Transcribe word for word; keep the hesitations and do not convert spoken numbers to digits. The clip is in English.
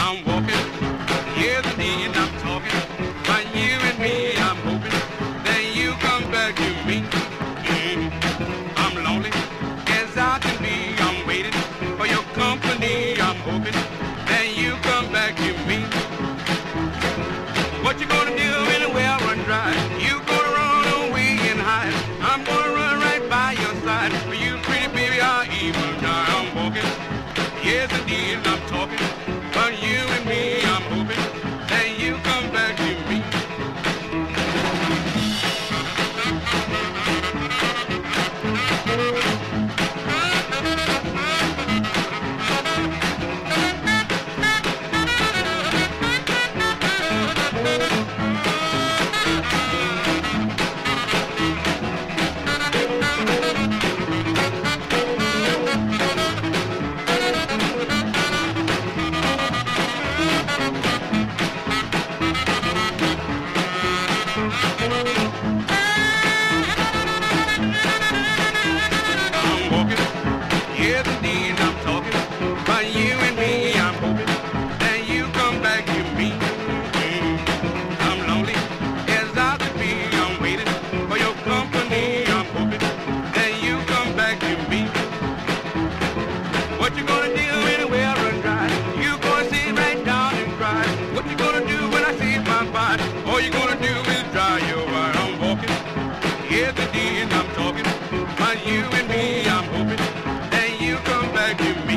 I'm walking. Yes, indeed, I'm talking. But you and me, I'm hoping that you come back to me. Mm. I'm lonely as I can be. I'm waiting for your company. I'm hoping that you come back to me. What you gonna do when the well run dry? You gonna run away and hide. I'm gonna run right by your side. For you, pretty baby, I'll even die. I'm walking. Yes, indeed, I'm talking. But you and me, I'm hoping that you come back to me. I'm walking, yes indeed I'm talking, but you and me I'm hoping that you come back to me. Mm. I'm lonely as I could be, I'm waiting for your company. I'm hoping that you come back to me. What you gonna do when the well run dry? You gonna sit right down and cry. What you gonna do when I see my body? All you gonna do is dry your eye. I'm walking, yes indeed I'm talking, but you and me I'm hoping that you come back to me.